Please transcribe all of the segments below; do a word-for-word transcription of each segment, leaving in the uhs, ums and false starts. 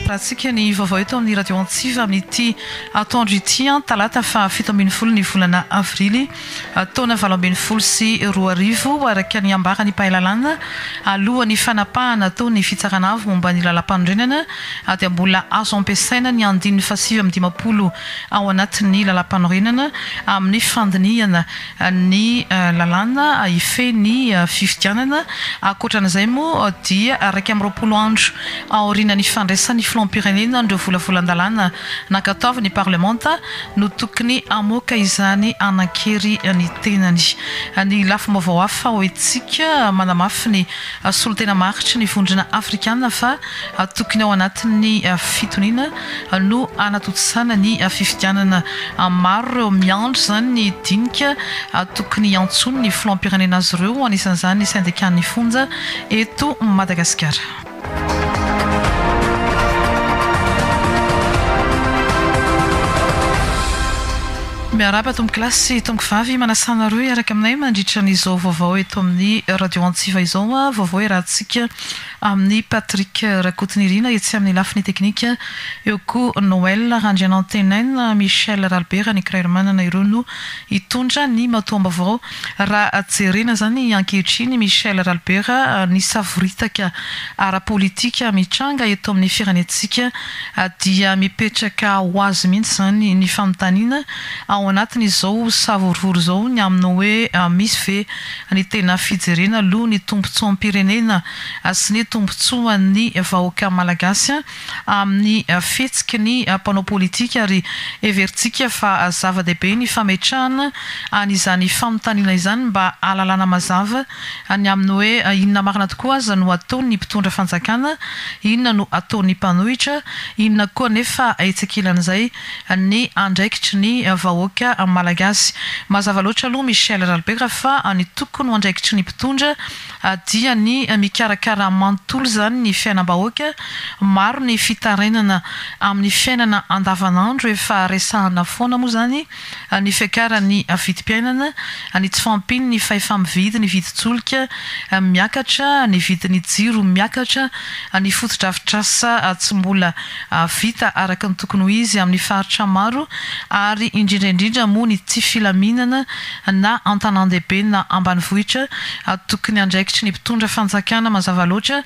pratsika ny vaovao eto amin'ny radio Antsiva amin'ity atoandro ity talata fa fito ambin'ny folo ny volana avrily taona valo ambin'ny folo sy roa arivo araka ny ambarany pahalalana alohan'ny fanapahana tao ny fitsarana avy momba ny lalam-pandrenana dia mbola azo ampiasaina ny andininy fasivy amin'ny dimapolo ao anatin'ny lalam-panorenana amin'ny fandiniana ny lalàna ifeny fifidianana ankoatran'izay moa dia araka amin'ny roapolo andro aorian'ny fandraisan'ny filoham-pirenena andreo volavolan-dalàna nankatavy ny parlementa no tokony amoaka izany anakery ny tenany ny lafim-baovao hafa hoentsika manamafy ny solotena maritry ny vondrona afrikana fa tokony ao anatin'ny fitoniana no anatotosana ny fifidianana maro ireo miandro zany ny dinika tokony antsony ny filoham-pirenena azy ireo anisan'izany ny syndicat-ny fonja eto Madagasikara. Miaraba tombo klasy tombo vavy manasana roa araka aminay mandritra n'izao vaovao eto amin'ny radio Antsiva izao vaovao iarahantsika amin'ny Patrick Rakotonirina etsy amin'ny lafiny teknika eo koa Noël Randrianantenaine Michel Ralbert ny Krairmanana ireo no hitondra ny matoam-baovao raha jerena zany ankehitriny Michel Ralbert ny savoritaka ara-politika mitranga eto amin'ny firenentsika dia mipetraka ho azy mihitsy zany ny fanontaniana ao anatin'izao savorovory zao ny amin'ny hoe misy ve ny tena fijerena aloha ny tombontsoa am-pirenena sy ny tombontsoa ny vahoaka malagasy amin'ny fihetsika ny mpanao politika ary everitsika fa zava-dehibe ny fametrahana an'izany fanontaniana izany mba alalana mazava ny amin'ny hoe inona marina tokoa aza no ataony mpitondra fanjakana, inona no ataony mpanohitra, inona koa nefa etsekilan'izay ny andraikitry ny vahoaka malagasy. Mazava loatra aloha Michel Ralbert fa ny tokony andraikitry ny mpitondra dia ny mikarakara manontolo zany ny fiainam-bahoaka, maro ny fitarenana amin'ny fiainana andavanandro efa resahana foana moa zany ny fiakarany vidim-piainana, ny tsy fampiny ny fahefa-mividy ny vidin-tsolika miakatra, ny vidin'ny jiro miakatra, ny fotodrafitrasa tsy mbola vita araka ny tokony ho izy amin'ny faritra maro ary indrindraindrindra moa ny tsy filaminana na antanan-dehibe na ambanivohitra tokony andraikitry ny mpitondra fanjakana mazava loatra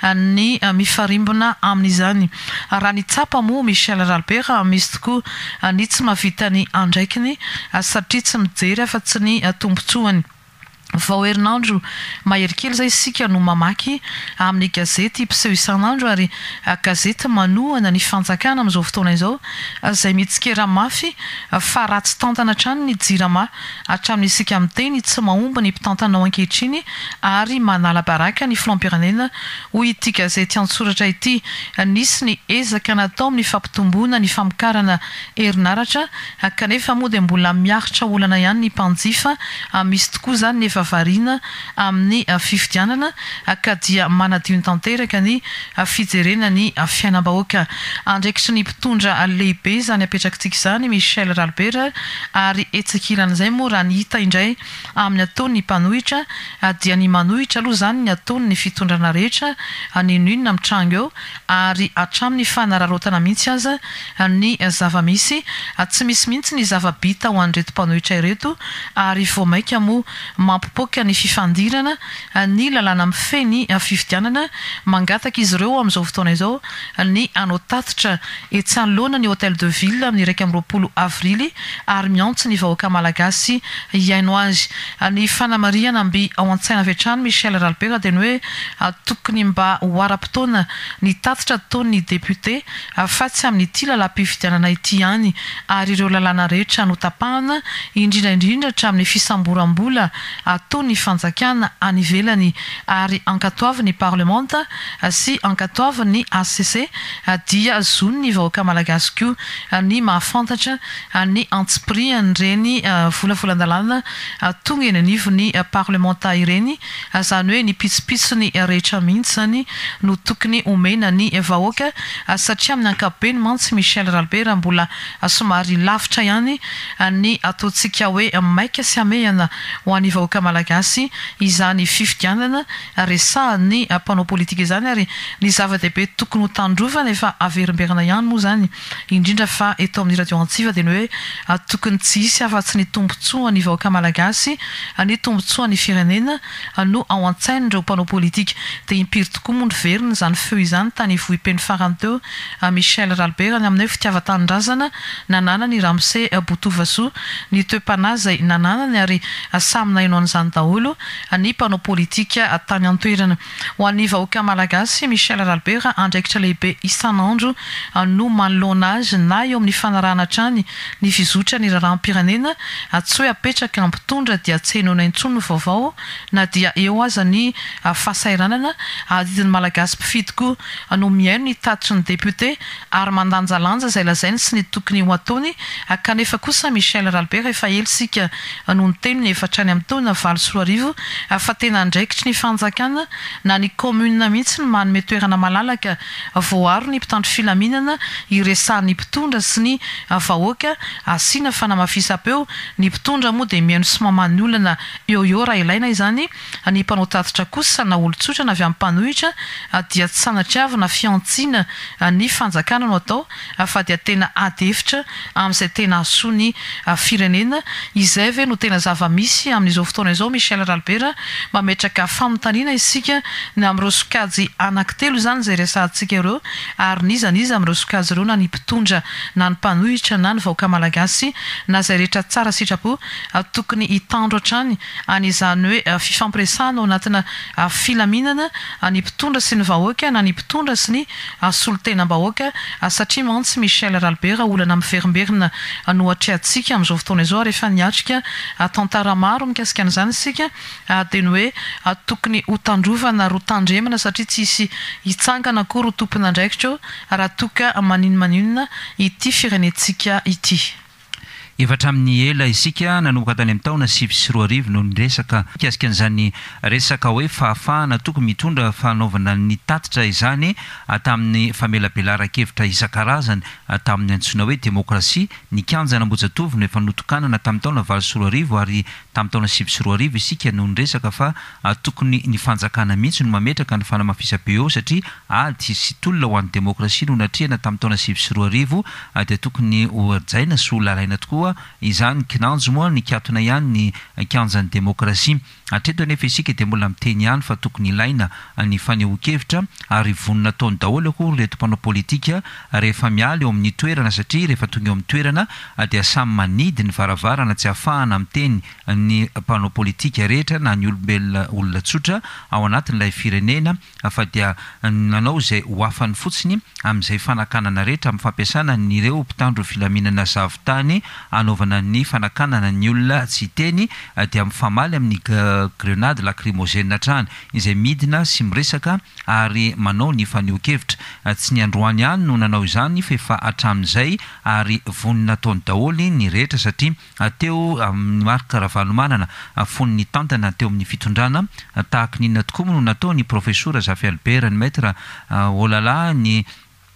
ny mifarimbona amin'izany. Raha ny tsapa moa Michel Ralbert misy tokoa ny tsy mahavita ny andraikiny satria tsy mijery afa-tsy ny tombontsoany. Vao herinandro mahery kely zay isika no mamaky amin'ny gazety mpiseho isan'andro ary gazety manohana ny fanjakana amin'izao fotoana izao izay mitsikera mafy fa ratsy tantana hatrany ny jirama hatramin'ny isika miteny tsy mahomby ny mpitantanao ankehitriny ary manala baraka ny filoham-pirenena. Hoy ity gazety antsoratra ity, nisy ny ezaka natao amin'ny fampitomboana ny famokarana herinaratra kanefa moa dia mbola miaritra olana ihany ny mpanjifa, misy tokoa zany nefa varina amin'ny fifidianana ka dia manadio ny tanteraka ny fijerena ny fiainam-bahoaka. Andraikitry ny mpitondra lehibe zany apetrakintsika izany Michel Ralbert ary etsekilan'izay moa raha ny hita indray amin'ny ataony ny mpanohitra dia ny manohitra aloha zany ny ataony ny fitondrana rehetra ny ninona mitranga eo ary hatramin'ny fanararotana mihitsy aza ny zava-misy, tsy misy mihitsy ny zava-bita ho an'ireto mpanohitra ireto ary vao maika moa mampipoaka ny fifandirana ny lalàna mifeny fifidianana mangataka izy ireo amin'izao fotoana izao ny anao tatitra etsy anoloana ny hôtel de ville amin'ny iraika amin'ny roapolo avrily ary miantso ny vahoaka malagasy hiaino azy. Ny fanamariana mby ao an-tsaina avy hatrany Michel Ralbert dia ny hoe tokony mba hoara-potoana ny tatitra ataony député fa tsy amin'ity lalam-pifidianana ity ihany ary ireo lalàna rehetra no tapahana indrindraindrindra hatramin'ny fisamboram-bola ataony fanjakana any ivelany ary ankatoavy ny parlementa sy ankatoavy ny A C C dia zony ny vahoaka malagasy koa ny mahafantatra ny antsipriany ireny volavolan-dalàna tonga eny anivo ny parlementa ireny, zany hoe ny pitsopitsony rehetra mihitsy zany no tokony omena ny vahoaka satria amin'ny ankapobeny mantsy Michel Ralbert mbola somary lavitra ihany ny ataontsika hoe maika sy amehana ho an'ny vahoaka malagasy izany fifidianana resahany mpanao politika izany ary ny zava-dehibe tokony ho tandrovana efa averimberina ihany moa zany indrindra fa eto amin'ny radio antsiva dia ny hoe tokony tsy hisy afa-tsy ny tombotsoa ny vahoaka malagasy ny tombotsoa ny firenena no ao an-tsaina ireo mpanao politika dia impiry tokoa moa ny verina zany feo izany tany vohipeny farany teo Michel Ralbert ny aminay fitiava-tanindrazana nanana ny Ramsey Botovaso ny toe-panazay nananany ary samy naino an'izany daholo ny mpanao politika tany an-toerana ho an'ny vahoaka malagasy Michel Ralbert andraikitra lehibe isan'andro no manoloana azy na eo amin'ny fanarahana trany ny fizotra ny raharaham-pirenena tsy hoe apetraka ampitondra dia tsy henona intsony vaovao na dia eo aza ny fahasairanana adidiny malagasy mpifidiko no miaino ny tatitry ny député ary mandanjalanja izay lazainy sy ny tokony ho ataony kanefa kosa Michel Ralbert efa ely sika no ny teniny efatrany amin'ny taona valo sy roa arivo fa tena andraikitry ny fanjakana na ny commune mihitsy ny manome toerana malalaka voaro ny mpitandro filaminana iresahan'ny mpitondra sy ny vahoaka asiana fanamafisam-peo ny mpitondra moa dia mihaino sy mamany olana eo eo raha ilaina izany ny mpanao tatitra kosa na olon-tsotra na avy amin'ny mpanohitra dia tsy sanatriavana fiantsiana ny fanjakana no atao fa dia tena ady hevitra amin'izay tena asoa ny firenena izay ve no tena zava-misy amin'izao fotoana izao Michel Ralbert mametraka famontaniana isika ny amin'ireo sokajy anankitelo izany izay resahantsika ireo ary nizaniza amin'ireo sokajy ireo na ny mpitondra na ny mpanohitra na ny vahoaka malagasy na izay rehetra tsara sitrapo tokony hitandro hatrany an'izany hoe fifampiresahana ao anatina filaminana ny mpitondra sy ny vahoaka na ny mpitondra sy ny solon-tenam-bahoaka satria mantsy Michel Ralbert olana miverimberina no atrehantsika amin'izao fotoana izao rehefa niatrika tantara maro mikasika an'izany isika dia ny hoe tokony ho tandrovana ro tandremana satria tsy hisy hitsangana koa ro tompona andraikitra raha toka manino maninona ity firenentsika ity. Efatra amin'ny ela isika nanomboka tany amin'ny taona sivy sy roa arivo no niresaka mikasika an'izany resaka hoe fahafahana tokony mitondra fanaovana ny tatitra izany tamin'ny famelabelara-kevitra isan-karazany tamin'ny antsoina hoe demokrasia ny kianjana Ambohijatovo no efa notokanana tamin'ny taona valo sy roa arivo ary tamin'ny taona sivy sy roa arivo isika no niresaka fa tokony ny fanjakana mihitsy no mametraka ny fanamafisam-peo eo satria ady sy tolona ho an'ny demokrasia no natrehana tamin'ny taona sivy sy roa arivo dia tokony ho ajaina sy ho lalaina tokoa izany kinanjo moa ny kiatona ihany ny kianjan'ny demokrasia hatreto anefa isika dia mbola miteny ihany fa tokony ilaina ny fanehoan-kevitra ary vonina taony daholo koa reto mpanao politika rehefa miala eo amin'ny toerana satria rehefa tonga eo amin'ny toerana dia samy manidy ny varavarana tsy ahafahana miteny ny mpanao politika rehetra na ny olombelona olona tsotra ao anatin'ilay firenena fa dia nanao izay ho afany fotsiny amin'izay fanakanana rehetra amin'ny fampiasana nyreo mpitandro filaminana zavitany anaovana ny fanakanana ny olona tsy teny dia mifamaly amin'ny grenade lacrymogène trany izay midina sy miresaka ary manao ny fanehoan-kevitra tsy ny androany ihany no nanao izany fa efa hatramin'izay ary vonina taony daholo ny rehetra satria teo amin'ny marika Ravalomanana fony ny tantana teo amin'ny fitondrana tahaka ninona tokoa no natao ny professeur Zafy Albert ny maître olala ny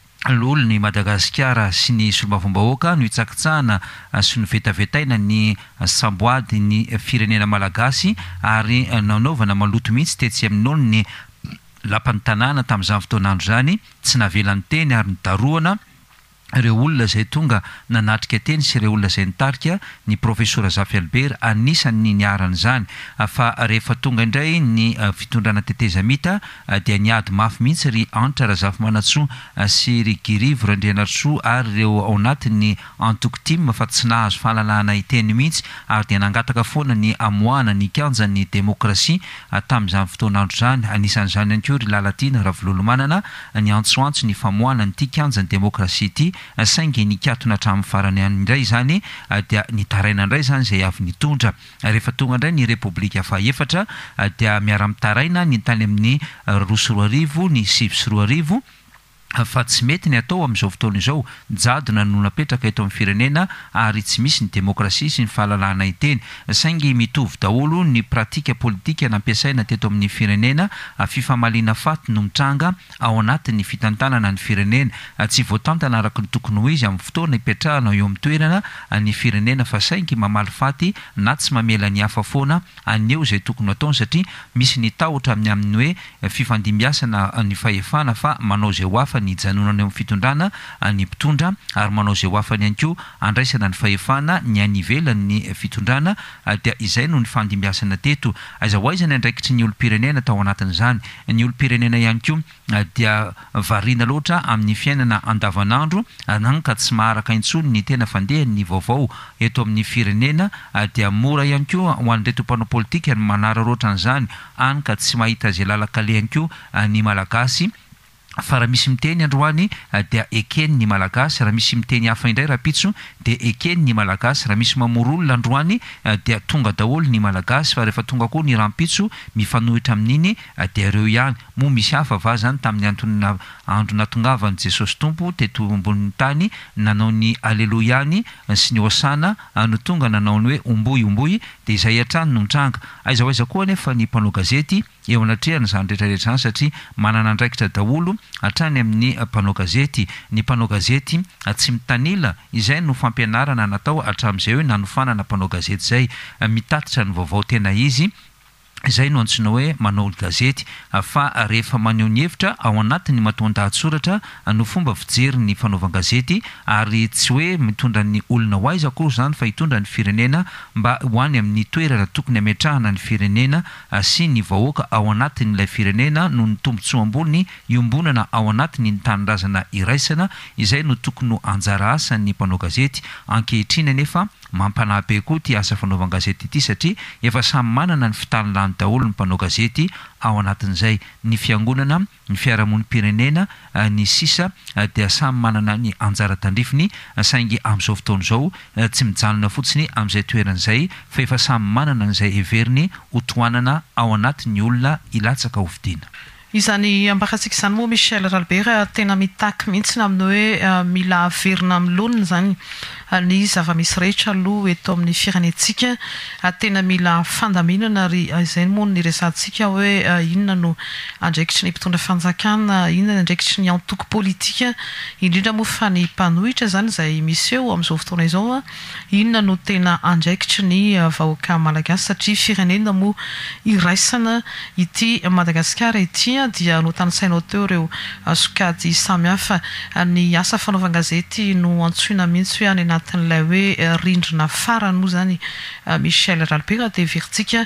lolony Madagasikara sy ny solombavam-bahoaka no hitsakitsahana sy ny vetavetaina ny samboady ny firenena malagasy ary nanaovana maloto mihitsy tetsy amin'olo ny lapan'ny tanàna tamin'izany fotoanandro zany tsy navelan'ny teny ary ny daroana ireo olona izay tonga nanatrika teny sy ireo olona izay nitarika ny professeur Zafy Albert anisan'ny niaran'izany fa rehefa tonga indray ny fitondrana teteza mita dia niady mafy mihitsy ry Antra Razafy Manatsoa sy ry Girivo Randrianarsoa ary ireo ao anatin'ny antoko-tim fa tsy nahazo fahalalahana hiteny mihitsy ary dia nangataka foana ny amoahana ny kianjan'ny demokrasia tamin'izany fotoanandro zany anisan'izany ihany koa ry Lalatina Ravololomanana ny antsoantso ny famoahana nyity kianjan'ny demokrasia ity saingy ny kiatona hatramin'ny farany indray zany dia nitaraina indray zany izay avy nitondra rehefa tonga indray ny repoblika fahaefatra dia miara-mitaraina ny tany amin'ny roa sy roa arivo ny sivy sy roa arivo fa tsy mety ny atao amin'izao fotoana izao jadona no napetraka eto amin'ny firenena ary tsy misy ny demokrasia sy ny fahalalana iteny saingy mitovy daholo ny pratika politika nampiasaina teto amin'ny firenena fifamaliana faty no mitranga ao anatin'ny fitantanana ny firenena tsy voatantana araka ny tokony ho izy amin'ny fotoana ipetrahana eo amin'ny toerana ny firenena fa saingy mamaly faty na tsy mamela ny hafa foana aneo izay tokony ataony satria misy ny tahotra amin'ny amin'ny hoe fifandimbiasana ny fahefana fa manao izay ho hafa ny janonana eo amin'ny fitondrana ny mpitondra ary manao izay ho hafany ihany koa andraisana ny fahefana ny any ivelan'ny fitondrana dia izay no ny fandimbiasana teto aiza ho aiza ny andraikitry ny olo-pirenena tao anatin'izany ny olo-pirenena ihany koa dia variana loatra amin'ny fiainana andavanandro nany ka tsy maharaka intsony ny tena fandehan'ny vaovao eto amin'ny firenena dia mora ihany koa ho an'reto mpanao politika ny manararoatra an'izany any ka tsy mahita izay lalakale ihany koa ny malagasy fa raha misy miteny androany dia ekeny ny malagasy raha misy miteny hafa indray raha pitso dia ekeny ny malagasy raha misy mamorolona androany dia tonga daholo ny malagasy fa rehefa tonga koa ny rampitso mifanohitra amin'iny dia ireo ihany moa misy hafa va zany tamin'ny antonina andro natongavan'i Jesosy Tompo teto ambonin'ny tany nanao ny aleloia ihany sy ny hosana no tonga nanao ny hoe omboy omboy dia izay hatrany no mitranga aiza ho aiza koa nefa ny mpanao gazety eo anatrehana izany rehetrarehetra izany satria manana andraikitra daholo hatrany amin'ny mpanao gazety ny mpanao gazety tsy mitanila izay no fampianarana natao hatramin'izay hoe nanofanana mpanao gazety izay mitatitra ny vaovao tena izy izay no antsoina hoe manao gazety fa rehefa maneho ny hevitra ao anatin'ny matoan-dahatsoratra no fomba fijery ny fanaovan-gazety ary tsy hoe mitondra ny olona ho aiza koa izany fa hitondra ny firenena mba hoany amin'ny toerana tokony hametrahana ny firenena sy ny vahoaka ao anatin'ilay firenena no ny tombontsoa ambony iombonana ao anatin'ny tanindrazana iraisana izay no tokony ho anjara asa ny mpanao gazety ankehitriny nefa mampanabe koa ty asa fanaovan-gazety ity satria efa samy manana ny fitanilany daholo ny mpanao gazety ao anatin'izay ny fiangonana ny fiarahamonim-pirenena ny sisa dia samy manana ny anjara tandrifiny saingy amin'izao fotoana izao tsy mijanona fotsiny amin'izay toeran'izay fa efa samy manana n'izay heveriny hotoanana ao anatin'ny olona ilatsaka hovidiana izany ambakatsika izany moa Michel Ralbert tena mitaky mihitsy amin'ny hoe mila averina amin'ny lonina zany ny zava-misy rehetra aloha eto amin'ny firenentsika tena mila fandaminana ary izay moa ny resantsika hoe inona no andraikitry ny mpitondra fanjakana inona ny andraikitry ny antoko politika indrindra moa fa ny mpanohitra zany izay misy eo amin'izao fotoana izao inona no tena andraikitry ny vahoaka malagasy satria firenena moa iraisana ity Madagasikara ity dia no tanisainao teo ireo sokady samihafa ny asa fanaovan-gazety no antsoina mihitsy hoe any anatin'ilay hoe rindrina farany moa zany Michel Ralbert dia veritsika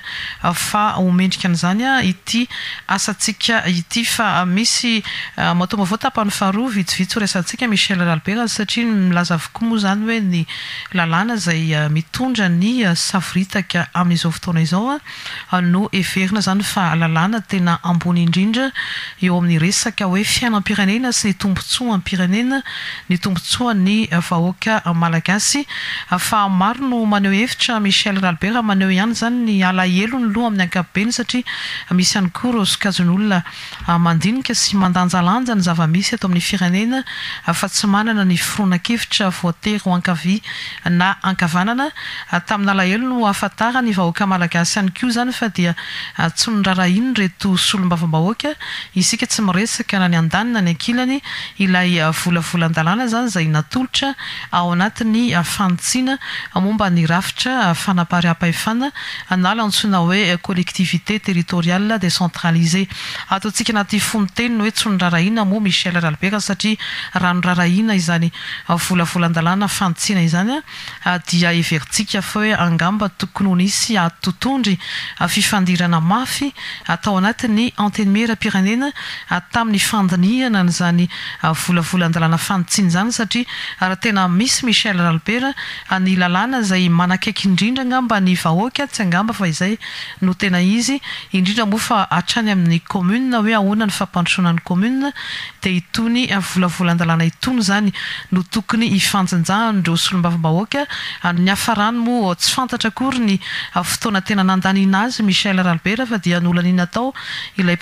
fa homendrika an'izany ity asantsika ity fa misy matomba vao tapany faharoa vitsivitsy ho resantsika Michel Ralbert satria milaza avokoa moa zany hoe ny lalàna izay mitondra ny savoritaka amin'izao fotoana izao no everina zany fa lalàna tena ambony indrindra eo amin'ny resaka hoe fiainam-pirenena sy ny tombontsoa am-pirenena ny tombontsoa ny vahoaka malagasy fa maro no maneho hevitra Michel Ralbert maneho ihany zany ny alahelo ny loha amin'ny ankapobeny satria misy ihany koa ireo sokajin'olona mandinika sy mandanjalanja ny zava-misy eto amin'ny firenena fa tsy manana ny fironan-kevitra voatery ho ankavia na ankavanana tamin'ny alahelo no afatara ny vahoaka malagasy ihany koa zany fa dia tsy nirarahiany reto solombavam-bahoaka isika tsy miresaka na ny andanina ny ankilany ilay volavolan-dalàna zany izay natolotra ao anatin'ny fantsiana momba ny rafitra fanapariam-pahefana na antsoina hoe collectivité territoriale décentralisée ataontsika anaty fonoteny hoe tsy nirarahiana moa Michel Ralbert satria raha nirarahiana izany volavolan-dalàna fantsiana izany dia everitsika fa hoe angamba tokony ho nisy atotondry fifandirana mafy atao anatin'ny antenimera-pirenena tamin'ny fandiniana n'izany volavolan-dalàna fantsiana zany satria raha tena misy Michel Ralbert ny lalàna izay manakaiky indrindra angamba ny vahoaka tsy angamba fa izay no tena izy indrindra moa fa hatrany amin'ny commune hoe ahoana ny fampandrosoana ny commune dia itony volavolan-dalàna itony zany no tokony hifanjanjahan'ireo solombavam-bahoaka ny hafarany moa tsy fantatra akory ny fotoana tena nandaniana azy Michel Ralbert fa dia nolanina tao ilay projet de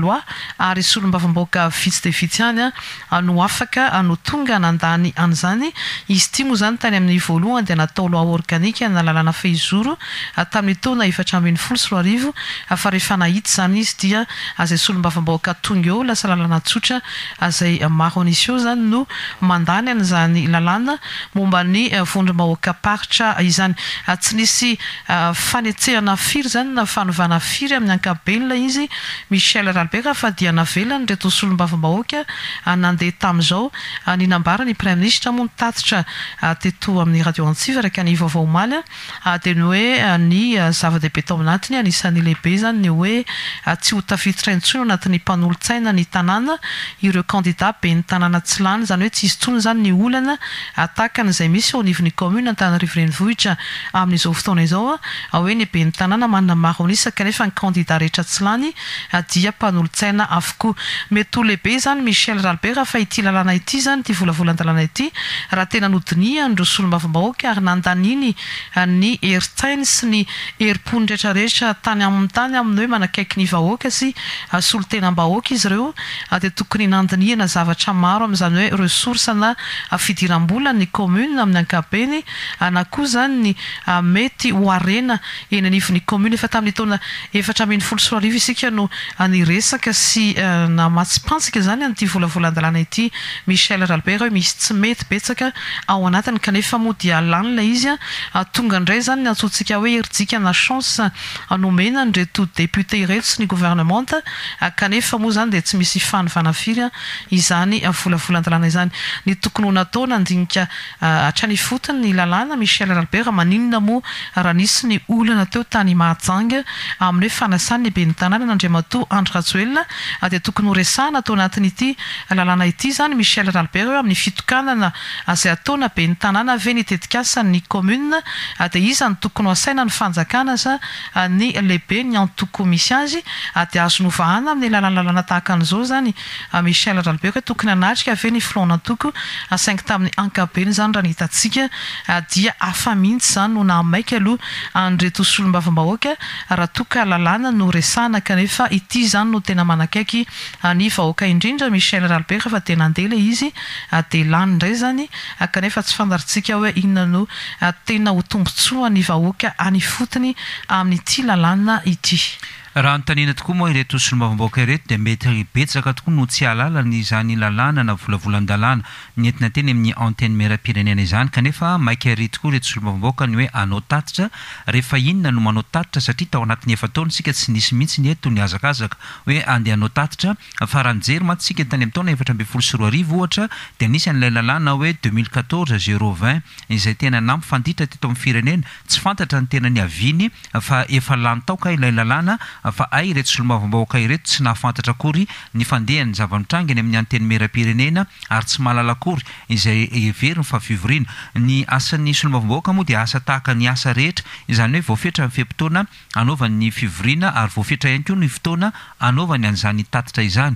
aloha ary solombavam-bahoaka vitsy de vitsy ihany a no afaka no tonga nandany an'izany izy ity moa zany tany amin'ny voalohany dia natao loa organika na lalàna fehizoro tamin'ny taona efatra ambin'ny folo sy roa arivo fa rehefa nahita zany izy dia azay solombavam-bahoaka tonga eo lasa lalàna tsotra azay maronisio zany no mandany an'izany lalàna momba ny vondrom-bahoaka paritra izany tsy nisy fanetsehana firy zany na fanovana firy amin'ny ankapobeny izy Michel Ralbert fa dia navelany reto solombavam-bahoaka nandeha tamin'izao ninambara ny prime ministre moa mitatitra teto amin'ny radio antsiva raika ny vaovao omaly dia ny hoe ny zava-dehibe tao aminatiny anisan'ny lehibe zany ny hoe tsy ho tafiditra intsony anatin'ny mpanolontsaina ny tanàna ireo candidat be ny tanàna tsy lany zany hoe tsy izy tsony zany ny olana tahaka n'izay misy ao anivon'ny commune Antananarivo renivohitra amin'izao fotoana izao hoe ny be ny tanàna manana maronisa kanefa ny candidat rehetra tsy lany dia mpanolontsaina avokoa mety ho lehibe zany Michel Ralbert fa ity lalàna ity zany ity volavolan-dalàna ity raha tena nodinia andro solombavam-bahoaka ary nandaniny ny heritsainy sy ny herim-pony rehetrarehetra tany amin'ny tany amin'ny hoe manakaiky ny vahoaka sy solon-tenam-bahoaka izy ireo dia tokony nandiniana zavatra maro amin'izany hoe resource na fidiram-bola ny commune amin'ny ankapobeny na koa zany ny mety ho arena eny anivon'ny commune efa tamin'ny taona efatra ambin'ny folo sy roa arivo isika no niresaka sy na matsipansika zany an'ity volavolan-dalàna ity Michel Ralbert hoe misy tsy mety betsaka ao anatiny kanefa moa dia lany ilay izy tonga indray zany ny antsointsika hoe heridzika na chance nomena nreto député ireto sy ny gouvernement kanefa moa zany dia tsy misy fanovana firy izany volavolan-dalàna izany ny tokony ho natao nandinika hatrany fotony ny lalàna Michel Ralbert maninona moa raha nisy ny olana teo tany Mahajanga amin'ny hoe fanasany be ny tanàna n'Andriamatoa Andry Rajoelina dia tokony ho resahana atao anatiny ity lalàna ity zany Michel Ralbert hoe amin'ny fitokanana izay ataona be ny tanàna ve ny tetikasa ny commune dia iza ny tokony ho asaina ny fanjakana sa ny lehibe ny antoko misy azy dia azo novahana amin'ny lalàna tahaka an'izao zany Michel Ralbert hoe tokony anatrika ve ny filona antoko saingy tamin'ny ankapobeny zany raha nitatsika dia afa mihitsy zany no nahamaika aloha andreto solombavam-bahoaka raha toka lalàna no resahana kanefa ity zany no tena manakaiky ny vahoaka indrindra Michel Ralbert fa tena andela izy dia lany indray zany kanefa tsy fandaritsika hoe inona no tena ho tombotsoa ny vahoaka any fotony amin'ity lalàna ity raha notanina tokoa moa ireto solombavam-bahoaka ireto dia mety betsaka tokoa no tsy alalany izany lalàna na volavolan-dalàna nentina teny amin'ny antenne mera-pirenena izany kanefa maika ary tokoa ireto solombavam-bahoaka ny hoe anao tatitra rehefa inona no manao tatitra satria tao anatin'ny efa taona sika tsy nisy mihitsy ny eto ny azakazaka hoe andeha anao tatitra fa raha nijery matsika tany amin'ny taona efatra ambin'ny folo sy roa arivo ohatra dia nisy an'ilay lalàna hoe deux mille quatorze zéro vingt izay tena nampifanditra teto amin'ny firenena tsy fantatra ny tena ny aviny fa efa lany taoka ilay lalàna fa ay ireto solombavam-bahoaka ireto tsy nahafantatra akory ny fandehany zava-mitrangany amin'ny anteny mera-pirenena ary tsy mahalala akory izay everiny fa fivoriana ny asan'ny solombavam-bahoaka moa dia asa tahaka ny asa rehetra izany hoe voafetra ny feim-potoana anaovany fivoriana ary voafetra ihany koa ny fotoana anaovany an'izany tatitra izany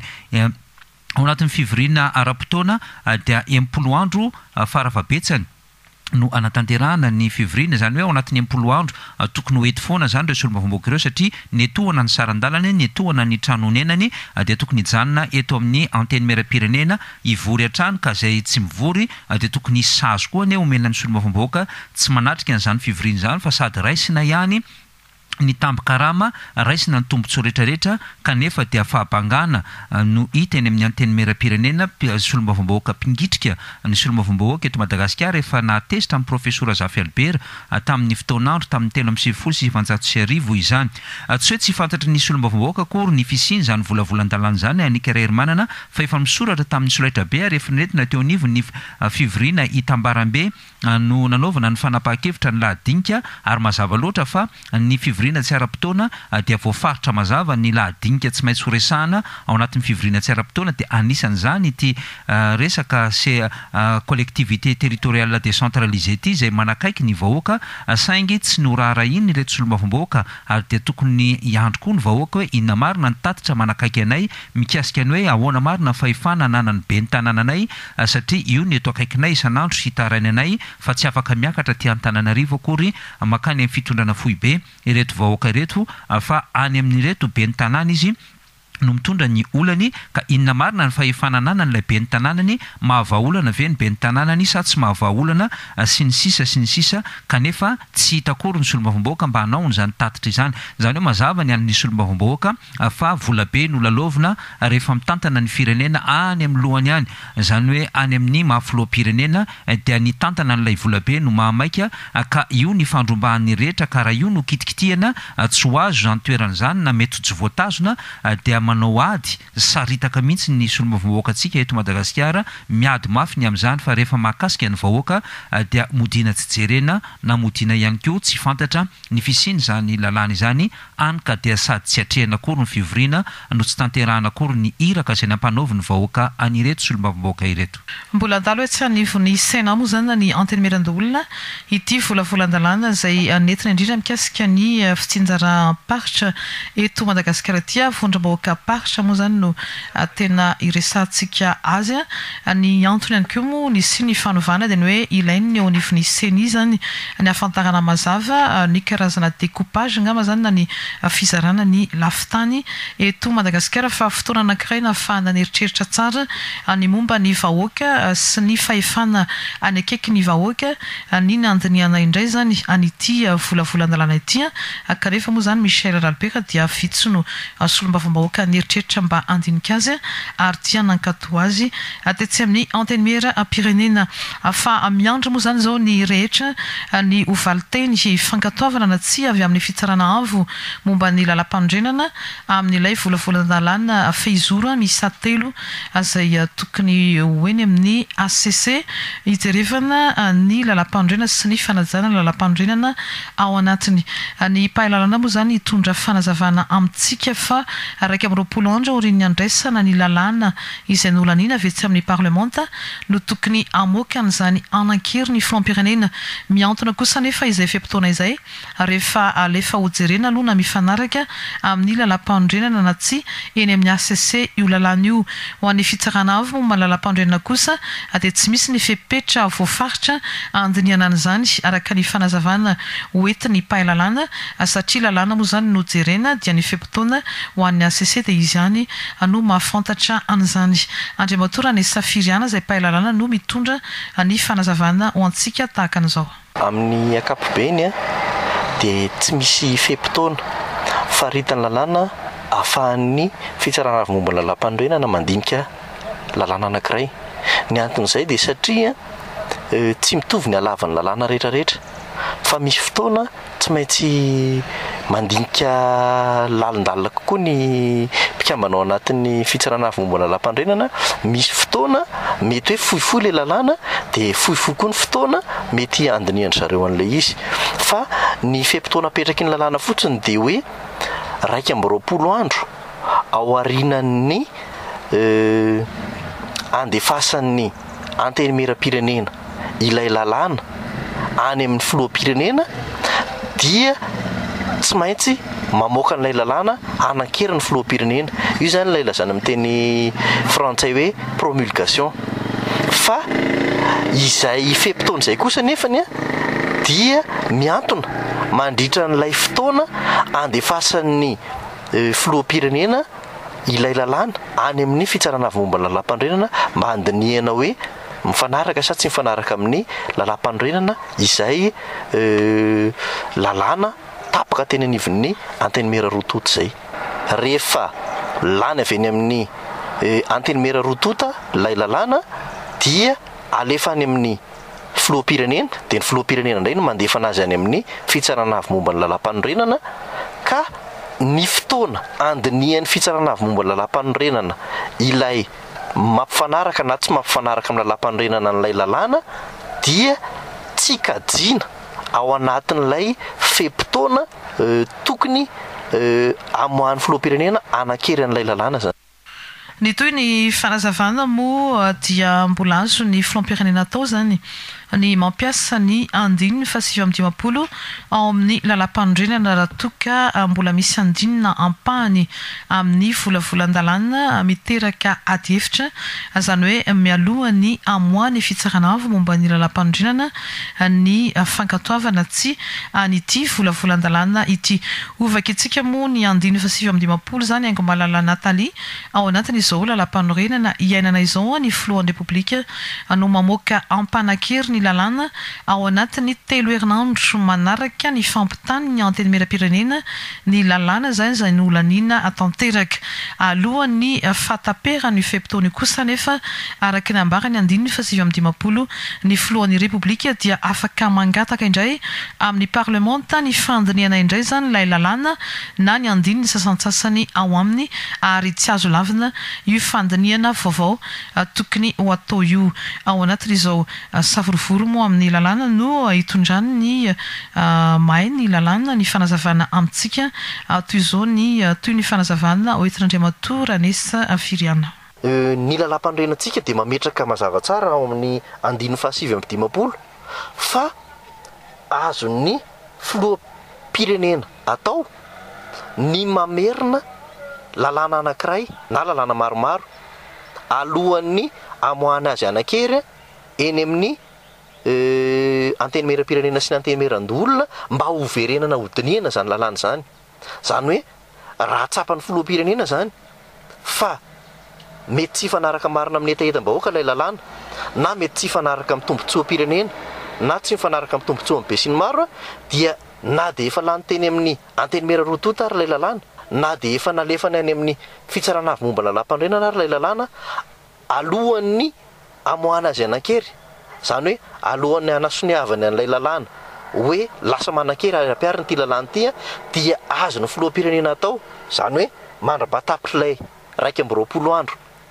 ao anatin'ny fivoriana ara-potoana dia empolo andro faravabetsany no anatanterahana ny fivoriana zany hoe ao anatin'ny empolo andro tokony ho ety foana zany ireo solombavam-bahoaka ireo satria netohana ny saran-dalany netohana ny tranonenany dia tokony hijanona eto amin'ny anteny mera-pirenena ivory hatrany ka izay tsy mivory dia tokony hisy sazo koa ny omenany solombavam-bahoaka tsy manatrika an'izany fivoriana izany fa sady raisina ihany ny tambi-karama raisina ny tombontsoa rehetrarehetra kanefa dia fahabangana no hita eny amin'ny anteny mera-pirenena solombavam-bahoaka mpingitrika ny solombavam-bahoaka eto Madagasikara efa nahatezitra amin'ny profesora Zafy Albert tamin'ny fotoanandro tamin'ny telo amby sivy folo sy sivanjato sy arivo izany tsy hoe tsy fantatra ny solombavam-bahoaka akory ny fisiany zany volavolan-dalàna zany anika iray-manana fa efa misoratra tamin'ny solaitra be ary efa netina teo anivo ny fivoriana hitambaram-be no nanaovana ny fanapahan-kevitra ny lahadinika ary mazava loatra fa ny fivoriana tsy ara-potoana dia voafaritra mazava ny lahadinika tsy maintsy ho resahana ao anatin'ny fivoriana tsy ara-potoana dia anisan'izany ity resaka se collectivité territoriale décentralisée ity izay manakaiky ny vahoaka saingy tsy noraharainy ireto solombavam-bahoaka ary dia tokony hiandro koa ny vahoaka hoe inona marina ny tatitra manakaiky anay mikasika ny hoe ahoana marina fahefana ananany be ny tanànanay satria io ny eto akaikinay isan'andro sy hitarainy anay fa tsy afaka miakatra ty Antananarivo akory makany amin'ny fitondrana fohy be ireto vahoaka ireto fa any amin'ireto be ny tanàna izy no mitondra ny olany ka inona marina ny fahefananana n'ilay be ny tanànany mahavaolana ve ny be ny tanànany sa tsy mahavaolana sy ny sisa sy ny sisa kanefa tsy hitakory ny solombavambahoaka mba hanaony zany tatitra izany zany hoe mazava ny an'ny solombavambahoaka fa vola be no lalovina rehefa mitantana ny firenena any amin'ny lohany any zany hoe any amin'ny mahafiloam-pirenena dia ny tantana n'ilay vola be no mahamaika ka io ny fandrombahan'ny rehetra ka raha io no kitikitihana tsy ho azo zany toerana zany na mety tsy voatazona dia manao ady saritaka mihitsy ny solombavambahoaka antsika eto Madagasikara miady mafy ny amin'izany fa rehefa mahakasika ny vahoaka dia modina tsy jerena na modina ihany koa tsy fantatra ny fisiny zany lalàna izany any ka dia sady tsy atrehana akory ny fivoriana no tsy tanterahana akory ny iraka izay nampanaovy ny vahoaka anireto solombavambahoaka ireto. Mbola andalo hoe tsy hanivo ny saina moa zany ny antenemeran-dolona ity volavolan-dalàna izay nentina indrindra mikasika ny fitsinjaram-paritra eto Madagasikara ity vondram-bahoaka paritra moa zany no tena iresantsika azy ny antony ihany koa moa ny sy ny fanovana dia ny hoe ilainy ny eo anivon'ny seni zany ny afantarana mazava ny karazana découpage ngamba zany na ny fizarana ny lafitany eto Madagasikara fa fotoana anankiray nahafahana neritreritra tsara ny momba ny vahoaka sy ny fahefana any akaiky ny vahoaka ny nandiniana indray zany an'ity volavolan-dalàna ity kanefa moa zany Michel Ralbeka dia vitsy no solombavambahoaka neritreritra mba andinika azy ary dia nankato azy tetsy amin'ny antenne mera pirenena fa miandry moa zany zao ny rehetra ny ovalinteny fankatoavana na tsy avy amin'ny fitsarana avo momba ny lalam-pandrenana amin'ilay volavolan-dalàna fehizoro miisa telo izay tokony hoeny amin'ny A C C hijerevana ny lalam-pandrenana sy ny fanajana lalam-pandrenana ao anatiny ny pahalalana moa zany hitondra fanazavana amintsika fa raika amin'ny roapolo andro aorian'ny andraisana ny lalàna izay nolanina avetsy amin'ny parlementa no tokony amoaka an'izany anan-kery ny filoam-pirenena miantona kosa nefa izay fepotona izay rehefa alefa hojerena aloha na mifanaraka amin'ny lalam-pandrenana na tsy eny amin'ny A C C io lalàna io ho an'ny fitsarana avy momba lalam-pandrenana kosa dia tsy misy ny fepetra voafaritra andiniana an'izany araka ny fanazavana hoentin'ny pahalalàna satria lalàna moa zany no jerena dia ny fepotona ho an'ny A C C dia izy ihany no mahafantatra an'izany. Andriamatora ny safiriana izay pahalalàna no mitondra ny fanazavana ho antsika tahaka an'izao. Amin'ny ankapobeny dia tsy misy fepotona faritany lalàna ahafahan'ny fitsarana avy momba lalam-pandrenana mandinika lalàna anankiray. Ny anton'izay dia satria tsy mitovy ny halavan'ny lalàna rehetrarehetra fa misy fotoana tsy maintsy mandinika lalindalina kokoa ny mpikambanao anatin'ny fitsarana avy momba lalam-pandrenana. Misy fotoana mety hoe fohifohy ilay lalàna dia fohifohy koa ny fotoana mety andiniandry zareo an'ilay izy fa ny fepotona apetraky ny lalàna fotsiny dia hoe raika amby roapolo andro ao aorianan'ny andefasan'ny antenimera-pirenena ilay lalàna any amin'ny filoha-pirenena dia tsy maintsy mamoaka an'ilay lalàna anan-kery ny filoha-pirenena. Io zany ilay lazana amin'ny teny frantsay hoe promulgation fa izay fepotona izay kosa nefany a dia miantona mandritra n'ilay fotoana andefasan'ny filoha-pirenena ilay lalàna any amin'ny fitsarana avy momba lalam-pandrenana mba handinihana hoe mifanaraka sa tsy mifanaraka amin'ny lalam-pandrenana izay lalàna tapaka teny anivon'ny antenimera rototo izay. Rehefa lany avy eny amin'ny antenimera rototo ilay lalàna dia alefa any amin'ny filoha-pirenena dia ny filoha-pirenena indray no mandefa anazy any amin'ny fitsarana avy momba ny lalam-pandrenana ka ny fotoana andinihan'ny fitsarana avy momba ny lalam-pandrenana ilay mampifanaraka na tsy mampifanaraka amin'ny lalam-pandrenana n'ilay lalàna dia tsy kajiana ao anatin'ilay fepotona tokony amohan'ny filoha-pirenena anan-kery an'ilay lalàna zany. Ny toy ny fanazavana moa dia mbola azo ny filoam-pirenena atao zany ny mampiasa ny andininy fa sivy amby dimapolo ao amin'ny lalam-pandrenana raha toka mbola misy andinina ampahany amin'ny volavolan-dalàna miteraka ady hevitra izany hoe mialohany amoahany fitsarana avo momba ny lalam-pandrenana ny fankatoavana tsy an'ity volavolan-dalàna ity. Ovaka itsika moa ny andininy fa sivy amby dimapolo zany Aingo Malala Natalie ao anatin'izao lalam-panorenana iainana izao ny filohan'ny Repoblika no mamoaka ampanakery ny lalàna ao anatin'ny telo herinandro manaraka ny fampitany ny antenimieram-pirenena ny lalàna zany izay nolanina tanteraka alohan'ny fataperany feptaony kosa nefa araka ny ambarany andininy fa sivy amby dimapolo ny filohan'ny Repoblika dia afaka mangataka indray amin'ny parlemanta ny fandiniana indray zany ilay lalàna na ny andininy sasantsasany ao aminy ary tsy azo lavina io fandiniana vaovao tokony ho atao io ao anatin'izao savorovoro moa amin'ny lalàna no hitondrany ny mahay ny lalàna ny fanazavana amintsika toy izao ny toy ny fanazavana Oentin'Andriamatoa Ranesa Firiana. Ny lalam-pandrenantsika dia mametraka mazava tsara ao amin'ny andininy fahasivy amby dimapolo fa azon'ny filoham-pirenena atao ny mamerina lalàna anankiray na lalàna maromaro alohan'ny amoahana azy anakery eny amin'ny antenimieram-pirenena sy ny antenimieran-dolona mba ho verenana hodiniana zany lalàna zany. Zany hoe raha tsapan'ny filoham-pirenena zany fa mety tsy fanaraka marina amin'ny etaetam-bahoaka ilay lalàna na mety tsy fanaraka amin'ny tombontsoam-pirenena na tsy mifanaraka amin'ny tombontsoa amin'ny be sy ny maro dia na dia efa lany teny amin'ny antenimieran-roatota ary ilay lalàna na dia efa nalefany any amin'ny fitsarana avy momba lalam-pandrenana ary ilay lalàna alohan'ny amoahana azy anakery. Zany hoe alohan'ny anasoniavany an'ilay lalàna hoe lasa manan-kery ary ampiariny ity lalàna ity dia azo ny filoham-pirenena atao zany hoe mandrabatapitra ilay raika amby roapolo andro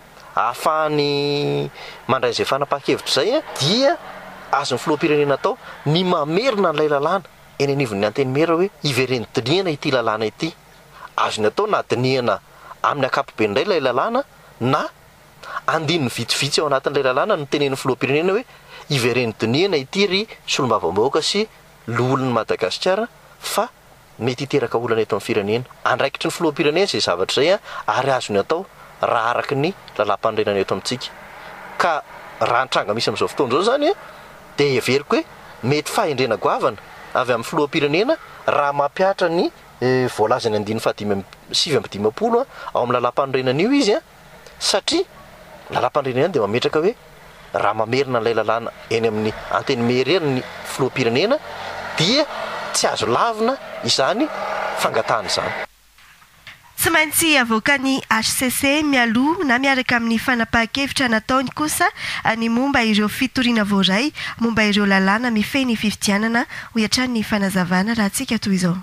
ahafahany mandray izay fanapahan-kevitra zay dia azo ny filoham-pirenena atao ny mamerina an'ilay lalàna eny anivon'ny antenimera hoe ivereny diniana ity lalàna ity. Azony atao na diniana amin'ny akapobe indray ilay lalàna na andininy vitsivitsy ao anatin'ilay lalàna no tenen'ny filoham-pirenena hoe ivereny diniana ity ry solombavam-bahoaka sy loholon'ny Madagasikara fa mety hiteraka olana eto amin'ny firenena. Andraikitry ny filoham-pirenena izay zavatra izay ary azony atao raha araky ny lalam-pandrenana eto amintsika. Ka raha nitranga misy amin'izao fotoana izao zany dia everiko hoe mety fahendrena goavana avy amin'ny filoham-pirenena raha mampiatra ny voalazany andininy fahadimy sivy amby dimapolo ao amin'ny lalam-pandrenana io izy satria lalam-pandrenana dia mametraka hoe raha mamerina ilay lalàna eny amin'ny antenimieran'ny filoham-pirenena dia tsy azo lavina izany fangatahana izany. Tsy maintsy avoakany H C C mialoha na miaraka amin'ny fanapahan-kevitra nataony kosa ny momba ireo fitoriana voaray momba ireo lalàna mifehy fifidianana ho iatran'ny fanazavana raha tsika toy izao.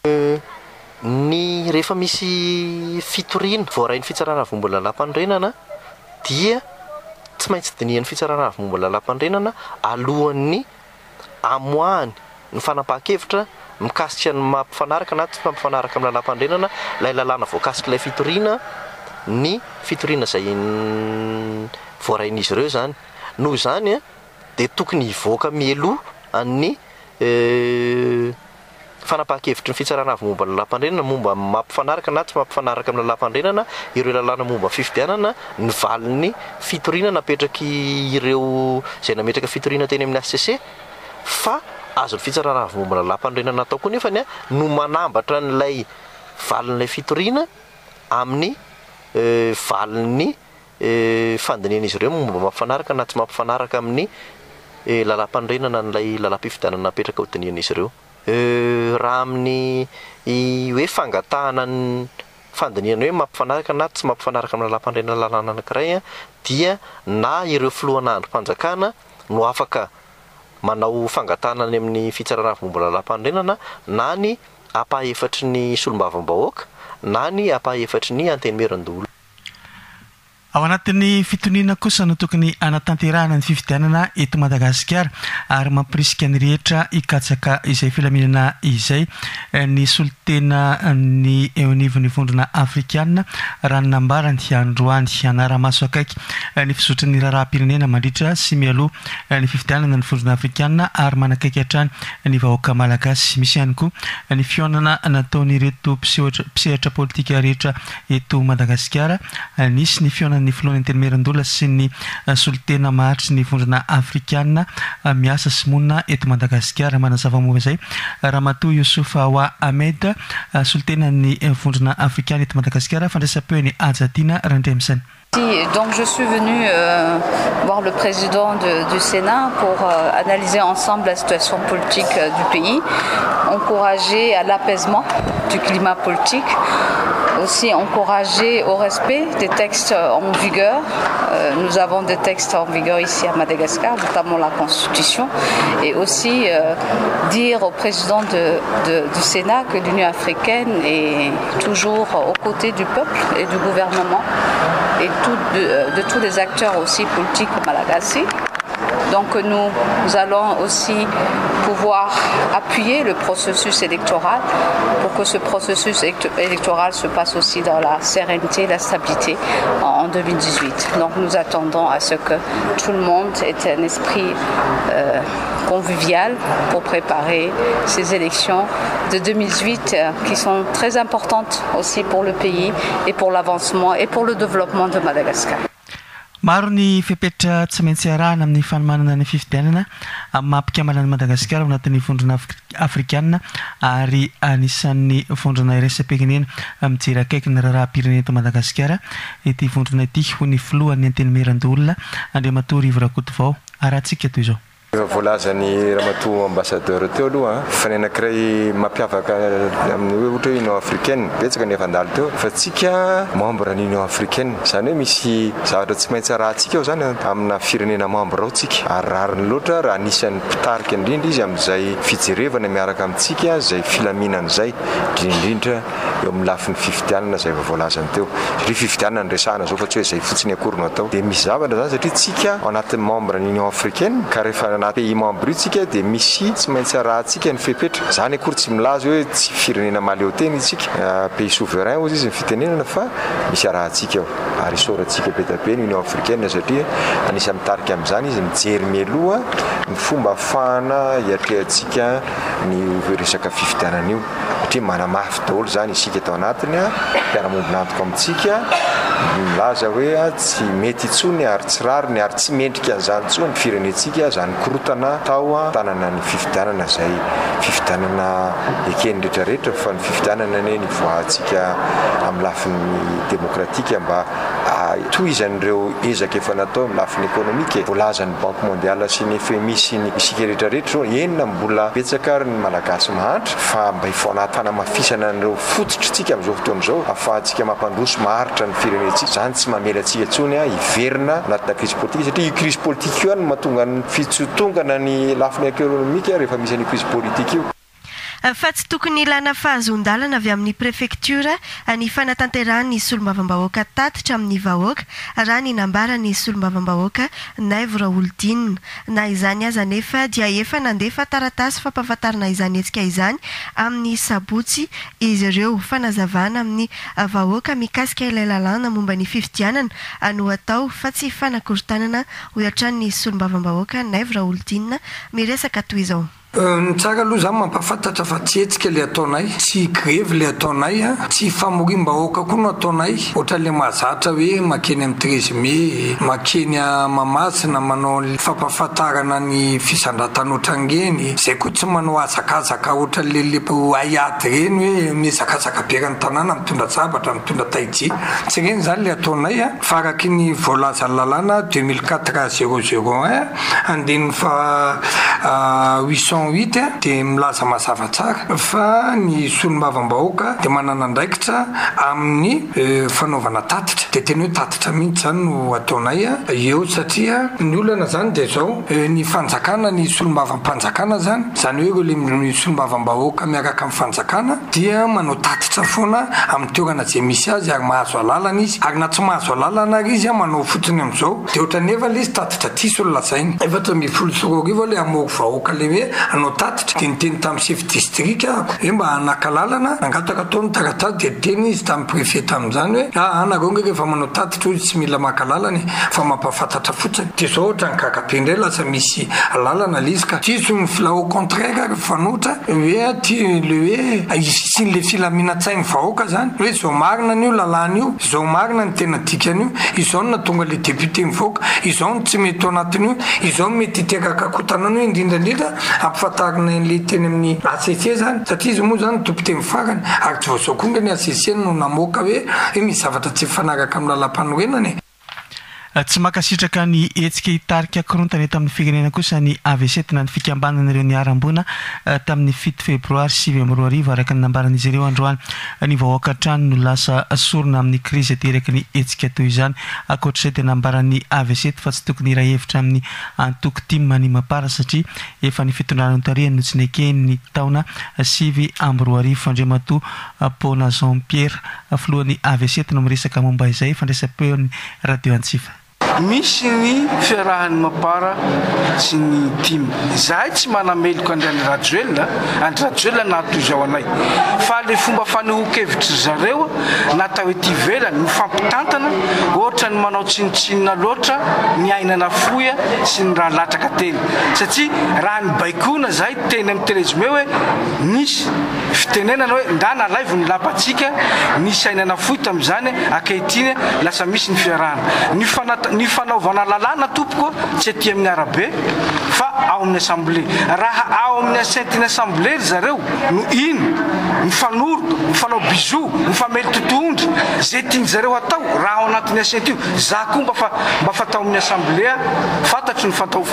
Ny rehefa misy fitoriana voaray ny fitsarana avy momba lalam-pandrenana dia tsy maintsy dinihan'ny fitsarana avy momba lalam-pandrenana alohan'ny amoahany ny fanapahan-kevitra mikasika ny mampifanaraka na tsy mampifanaraka amin'ny lalam-pandrenana ilay lalàna voakasika ilay fitoriana ny fitoriana izay voarain'izy ireo zany. Noho izany dia tokony hivoaka mialoha ny fanapahan-kevitry ny fitsarana avy momba ny lalam-pandrenana momba mampifanaraka na tsy mampifanaraka amin'ny lalam-pandrenana ireo lalàna momba fifidianana ny valin'ny fitoriana napetraky ireo izay nametraka fitoriana teny amin'ny H C C fa azo ny fitsarana avy momba lalam-pandrenana atao koa nefany no manambatra n'ilay valin'ilay fitoriana amin'ny valin'ny fandinian'izy ireo momba mampifanaraka na tsy mampifanaraka amin'ny lalam-pandrenana n'ilay lalam-pifidianana napetraka ho dinian'izy ireo. Raha amin'ny hoe fangatahana ny fandiniana hoe mampifanaraka na tsy mampifanaraka amin'ny lalam-pandrenana lalàna anankiray dia na ireo filohan'androm-panjakana no afaka manao fangatahana any amin'ny fitsarana avy momba lalam-pandrenana na ny apaha-efatry ny solombavam-bahoaka na ny apaha-efatry ny antenimieran-dolona. ao anatin'ny fitoniana kosa no tokony anatanterahana ny fifidianana eto Madagasikara ary mampirisika ny rehetra ikatsaka izay filaminana izay ny solitena ny eonivon'ny vondrona afrikana raha nambarany androany anaramaso akaiky ny fisotran'ny raharaham-pirenena mandritra sy mialoha ny fifidianana ny vondrona afrikana ary manakaiky hatrany ny vahoaka malagasy. Misy ihany koa ny fionana nataon'ireto mpisehatra politika rehetra eto Madagasikara. Nisy ny fionana ny filohan'ny teny-meran-dola sy ny solitena mahatry ny vondrona afrikana miasa sy monina eto Madagasikara. Manazava moa izay Ramatoa Youssoufa Awa Ahmed, solitena ny vondrona afrikana eto Madagasikara, fandraisam-peo ny Adjadina Randremsany. Donc je suis venue euh, voir le président de, du Sénat pour euh, analyser ensemble la situation politique euh, du pays, encourager à l'apaisement du climat politique, aussi encourager au respect des textes en vigueur. Euh, nous avons des textes en vigueur ici à Madagascar, notamment la Constitution, et aussi euh, dire au président de, de, du Sénat que l'Union africaine est toujours aux côtés du peuple et du gouvernement et tout, de, de tous les acteurs aussi politiques malagasy. Donc nous, nous allons aussi pouvoir appuyer le processus électoral pour que ce processus électoral se passe aussi dans la sérénité et la stabilité en deux mille dix-huit. Donc nous attendons à ce que tout le monde ait un esprit euh, convivial pour préparer ces élections de deux mille dix-huit euh, qui sont très importantes aussi pour le pays et pour l'avancement et pour le développement de Madagascar. Maro ny fepetra tsy maintsy arahana amin'ny fanomanana ny fifidianana amin'ny maha-mpikamana ny Madagasikara ao anatin'ny vondrona afrikana ary anisan'ny vondrona iraisam-pirenena mijery akaiky ny raharaham-pirenena eto Madagasikara ity vondrona ity ho ny filohan'ny anteny-meran-dolona Andriamatoa Rivo Rakotovao. Arahantsika toy izao. Voalazany Ramatoa ambassadeur teo aloha fa ny anankiray mampiavaka amin'ny hoe ohatra hoe Union africaine betsaka ny efa andalo teo fa tsika membre ny Union africaine, zany hoe misy zavatra tsy maintsy rahantsika eo zany amina firenena membre ao tsika ary rariny loatra raha anisan'ny mpitarika indrindra izy amin'izay fijerevana miaraka amintsika zay filaminana zay indrindrindra eo amin'ny lafin'ny fifidianana zay voalazany teo satria fifidianana resahana zao fa tsy hoe zay fotsiny akory no atao dia misy zavatra zany satria tsika ao anatin'ny membre ny Union africaine ka rehefa na pays membre itsika dia misy tsy maintsy rahantsika ny fepetra zany akory tsy milaza hoe tsy firenena maleo teny itsika pays souverain ozy izy ny fitenenana fa misy rahantsika eo ary isorantsika be da be ny Union africaine satria anisy mitarika amin'izany izy mijery mialoha ny fomba ahafahana hiatrehantsika ny resaka fifidianana io satria manamafy daholo zany isika tao anatiny mpiara-monina antoka amintsika milaza hoe tsy mety intsony ary tsy rariny ary tsy mendrika an'izany intsony ny firenentsika zany korotana tao tanana ny fifidianana zay fifidianana ekeny rehetrarehetra fa ny fifidianana ne ny voahantsika amin'ny lafin'ny demokratika mba tohizan'ireo ezaka efa natao amin'ny lafin'ny ekonomika voalazan'ny banque mondiale sy ny F M I sy ny isika rehetrarehetra enina mbola betsaka ny malagasy mahantra fa mba ifaonatana mafisana an'ireo fototritsika amin'izao fotoana izao ahafahantsika mampandroso maharitra ny firenentsika zany tsy mamelantsika intsony hiverina anatina crise politique satria io crise politique io no mahatonga ny fitsotongana ny lafin'ny ekonomika rehefa misy ny crise politique io. Fa tsy tokony ilana fahazon-dalana avy amin'ny prefektura ny fanatanterahany solombavam-bahoaka tatitra amin'ny vahoaka raha ny nambarany solombavam-bahoaka Naivo Raholdinina. Na izany aza nefa dia efa nandefa taratasy fampahafantarana izany etsika izany amin'ny sabotsy izy ireo fanazavana amin'ny vahoaka mikasika ilay lalàna momba ny fifidianana no atao fa tsy fanakorontanana hoatran'ny solombavam-bahoaka Naivo Raholdinina miresaka toy izao. Ny tsara aloha zany mampafantatra fa tsy hetsika le ataonay, tsy grevy le ataonay, tsy famorim-bahoaka koa no ataonay ohatra le mahazatra hoe makeny amin'ny treize mai makeny Mamasina manao fampahafantarana ny fisandratana ohatrangeny zay koa tsy manao azakazaka ohatra le le aiady reny hoe mizakazaka berany tanàna mitondra zavatra mitondra taiji tsy reny zany le ataonay fa araky ny voalazany lalàna deux mille quatre zéro zéro un andininy fa huit cent huit dia milaza mazava tsara fa ny solombavam-bahoaka dia manana andraikitra amin'ny fanaovana tatitra dia tena hoe tatitra mihitsy zany no ataonay eo satria ny olana zany dia zao ny fanjakana ny solombavam-panjakana zany zany hoe le solombavam-bahoaka miaraka amin'ny fanjakana dia manao tatitra foana amin'ny toerana zay misy azy ary mahazo alalana izy ary na tsy mahazo alalana ary izy manao fotsiny amin'izao dia ohatra nefa le izy tatitra tisy olona zainy efatra mby folo sy roa arivo le amory vahoaka le hoe anao tatitra dia niteny tamin'ny chef district ako hoe mba hanaka lalana nangataka ataony taratasy dia teny izy tamin'ny préfet tamin'izany hoe a anareo nge rehefa manao tatitra ozy tsy mila maka lalana fa mampafantatra fotsiny dia zao ohatra ny kakabe indray lasa misy lalana le izy ka tsisy mifila au contraire ary fanotra hoe ty le hoe sy le filaminatsainy vahoaka zany hoe zao marina an'io lalana io zao marina ny tena dikan'io izao na tonga le député mivoaka izao no tsy mety ao anatin'io izao mety iteraka kotanana io indrindrandrindra ampifantarina le teny amin'ny A C C zany satria izy moa zany tompo-teny farany ary tsy voazao koa nga ny A C C no namoaka hoe hoe misy zavatra tsy mifanaraka amin'ny lalam-panorenany tsy makasitraka ny etsika hitarika korontany tamin'ny firenena kosa ny A V C na ny fikambananareo ny arambona tamin'ny fito febroary sivy amby roa arivo araka ny nambaran'izy ireo androany ny vahoaka trano no lasa sorona amin'ny krizy teraka ny etsika toy izany akoatr'izay dia nambaran'ny A V C fa tsy tokony ira hevitra amin'ny antoko timma ny mapara satria efa ny fitondrana notariany no tsy nekeny ny taona sivy amby roa arivo fandriamatoa Paona Jean Pierre filohan'ny A V C no miresaka momba izay fandraisam-peon'ny radio Antsiva. Misy ny fiarahany mapara sy ny tim zahay tsy manameloko andry any rajoelona andry rajoelona nato izao anay fa le fomba fanehoan-kevitra zareo natao ety ivelany mifampitantana ohatra ny manao tsinitsinina loatra ny ainana foya sy ny raha latraka teny satria raha ny baikona zahay teny amin'ny télézome hoe nisy fitenenana hoe nda nalaivo ny lapatsika nisy ainana foy tamin'izany ankehitiny lasa misy ny fiarahana ny fanat ny fanaovana lalàna tompoko tsy aty amin'ny arabe fa ao amin'ny assemblée raha ao amin'ny asaintiny assemblée zareo no ino mifanoroto mifanao bisou mifamely totoondry zay tiany zareo atao raha ao anatin'ny asainty io za koa mba fa mba fatao amin'ny assemblée fantatry ny fatao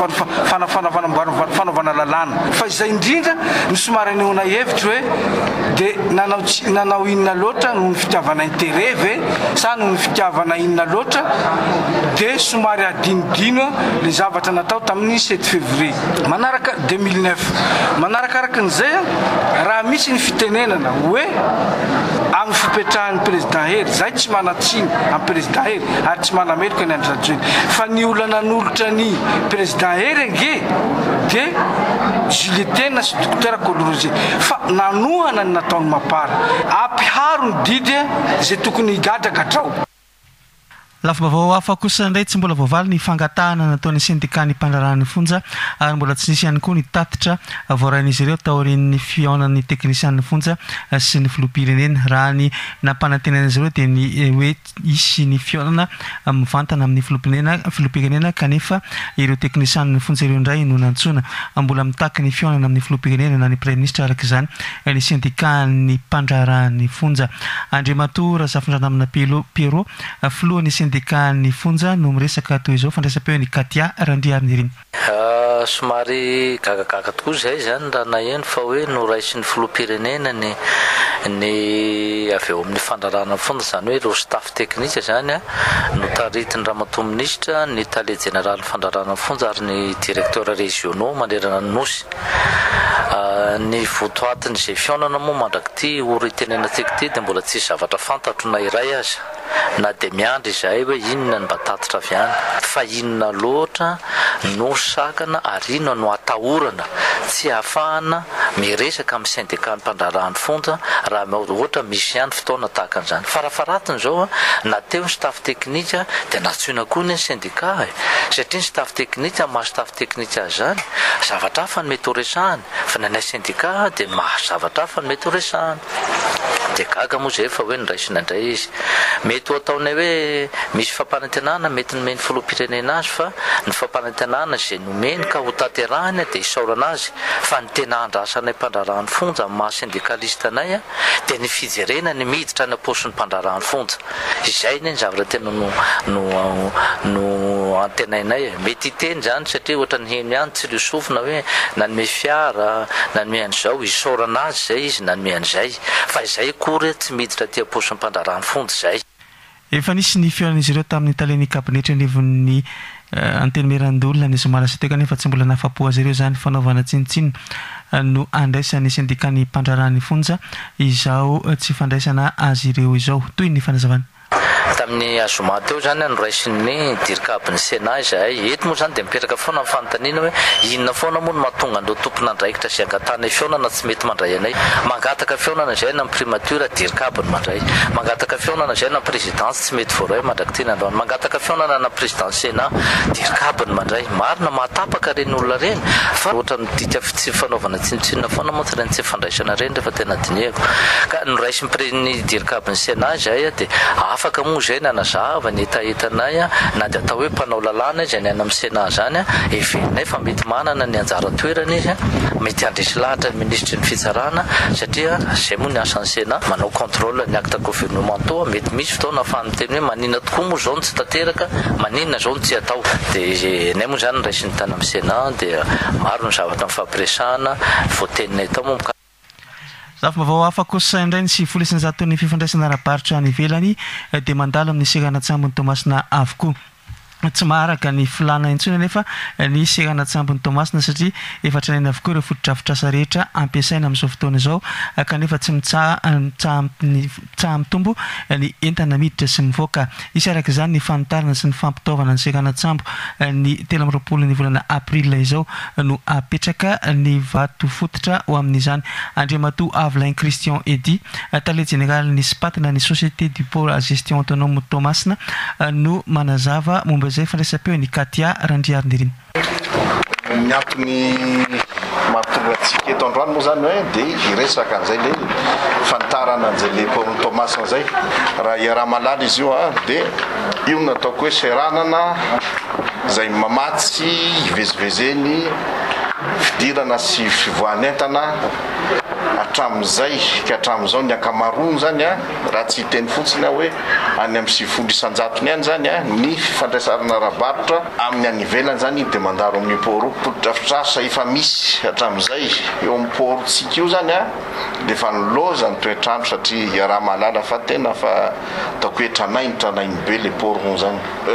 fanaovana lalàna fa izay indrindra ny somary anehoana hevitra hoe dia nanao nanao inona loatra no ny fitiavana intérêt ve sa no ny fitiavana inona loatra dia somary adinodino le zavatra natao tamin'ny sept février manaraka deux mille neuf manarakaraka an'izay raha misy ny fitenenana hoe amin'ny fipetrahan'ny président hery zay tsy manatsiny amin'ny président hery ary tsy manameloko ny andry rajoely fa ny olana nolotra ny président hery ange dia Julietena sy docteur Coloroger fa nanohana ny nataony mapara ampiharo ny didy zay tokony higadragadrao. Lafa vao hafa kosa indray tsy mbola voavaly ny fangatahana nataon'ny syndicat ny mpandrarahany fonja ary mbola tsy nisy ihany koa ny tatitra voaran'izy ireo taorin'ny fiaonan'ny teknisian'ny fonja sy ny filoham-pirenena raha ny nampanantenan'izy ireo dia ny hoe isy ny fiaonana mivantana amin'ny filoham-pirenena kanefa ireo teknisian'ny fonja ireo indray no nantsona mbola mitaky ny fiaonana amin'ny filoham-pirenena na ny prime ministre araka izany ny syndicat ny mpandrarahany fonja Andriamatoa Razafindrana amina Piero filohan'ny syndicat ny fonja no miresaka toy izao fandraisam-peo ny Katia Randria Arniriny. Somary gagagaga tokoa zay zany raha naheno fa hoe noraisy ny filoham-pirenena ny ny avy eo amin'ny fandrarana fonja zany hoe ireo staff technique zany a no taritiny ramatoa ministra ny tale général fandrarana fonja ary ny directeur régionaux manerana ny nosy ny votoatiny zay fiaonana moa mandraky ty oro itenenantsika ty dia mbola tsisy zavatra fantatro na iray aza na dia miandry izahay hoe inona ny mba tatitra avy any fa inona loatra no sakana ary inona no atahorana tsy ahafahana miresaka amin'ny syndicat ny mpandrarahany fonja raha ohatra misy ihany fotoana tahaka an'izany farafaratiny zao na teo ny staff technique dia natsoina koa ny syndicat satria ny staff technique maha staff technique azy zany zavatra hafa ny mety ho resahany fa ny anay syndicat dia maha zavatra hafa ny mety ho resahany dia gaga moa zay fa hoe niraisina indray izy mety ho ataonay hoe misy fampanantenana mety nomeny filoam-pirenena azy fa ny fampanantenana zay nomeny ka ho tanterahany dia isaorana azy fa ny tena andrasanay mpandrarahany fonja amin'ny maha syndicaliste anay a dia ny fijerena ny miditra ny aposiny mpandrarahany fonja izay ny zavatra tena no no no antenainay mety hiteny zany satria ohatra ny heny ihany tsy liosofina hoe nanome fiara nanome an'izao isaorana azy zay izy nanome an'izay fa izay kory tsy miditra ty aposiny mpandrarahany fonja zay efa nisy ny fiaran'izy ireo tamin'ny taleny kabinetra anivon'ny antenimerandolona ny somalasa teo kanefa tsy mbola nafapo azy ireo zany fanaovana tsinitsiny no andraisan'ny sindikany mpandrarahany fonja izao tsy fandraisana azy ireo izao toy ny fanazavana tamin'ny azoma teo zany noraisin'ny dirikabin'ny sena izay eto moa zany dia mipetraka foana nyfanontaniana hoe inona foana moa no mahatonga andreo tompon'andraikitra sy angatana fionana tsy mety mandray anay mangataka fionana zay na primature dirikabiny mandray mangataka fionana zay na présidence tsy mety voaray mandraktina androany mangataka fionana na président sena dirikabiny mandray marina mahatapaka reny olona reny fa ohatra midika tsy fanaovana tsinotsinona foana moa tsy reny tsy fandraisana reny rehefa tena dinieko ka noraisin'ny dirikabin'ny sena zay dia afaka moa zay nanazava ny etaetanay na dia atao hoe mpanao lalàna izy any any amin'ny sena zany evenay fa mety manana ny anjara toerana izy mety andresy lahatra ny ministry ny fitsarana satria zay moa ny asan'ny sena manao contrôle ny acte gouvernementaux mety misy fotoana ahafahany teny hoe manina tokoa moa zao ny tsy tanteraka maninona zao ny tsy atao dia nay moa zany nraisiny tany amin'ny sena dia maro ny zavatra mifampiresahana voateninay tao moa zafy-mavao hafa kosa indray ny sy folesiny zato ny fifandraisana arabaritra ny velany dia mandalo amin'ny serana-tsambony tomasina avokoa tsy maharaka ny filana intsony nefa ny serana-tsambony tomasina satria efa tranaina avokoa ireo fotodrafitrasa rehetra ampiasaina amin'izao fotoana izao kanefa tsy mitsaha mitsaha mitombo ny entana miditra sy mivoaka isy araka izany ny fanotarana sy ny fampitaovana ny serana-tsambo ny telo amby roapolo ny volana aprila izao no apetraka ny vato fototra ho amin'izany andriamatoa Avelain Christian Edy tale général ny spatina ny société du pôle à gestion autonome tomasina no manazava momba zay fandraisam-peo ny Katia Randriarindriny ny antony mahatonga antsika eto androany moa zany hoe dia iresaka an'izay le fantarana an'izay le pôle tomasina zay raha iaraha malala izy io a dia io no ataoko hoe seranana zay mamatsy ivezivezeny fidirana sy fivoanentana hatramin'izay ka hatramin'izao ny ankamaroany zany a raha tsy hiteny fotsiny a hoe any amin'ny sivifolo isan-jatony any zany a ny fifandraisarana arabaritra amin'ny any ivelany zany dia mandaro amin'ny pôro fotodrafitrasa efa misy hatramin'izay eo amin'ny pôrotsika io zany a dia efa niloza ny toetrandro satria iaraha malala fa tena fa ataoko hoe tranainy tranainy be le pôro zany